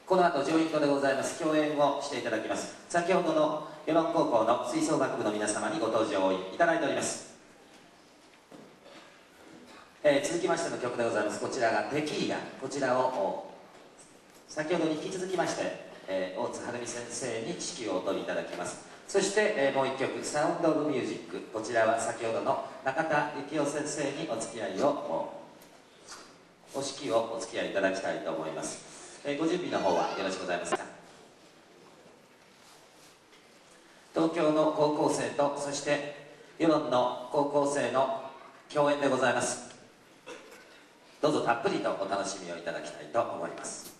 この後上演後でございます。共演をしていただきます。先ほどの与論高校の吹奏楽部の皆様にご登場いただいております。続きましての曲でございます。こちらがテキーラ。こちらを先ほどに引き続きまして、大津晴美先生に指揮をお取りいただきます。そして、もう一曲「サウンド・オブ・ミュージック」。こちらは先ほどの中田幸雄先生にお付き合いをお指揮をお付き合いいただきたいと思います。ご準備の方はよろしくございますか。東京の高校生とそして与論の高校生の共演でございます。どうぞたっぷりとお楽しみをいただきたいと思います。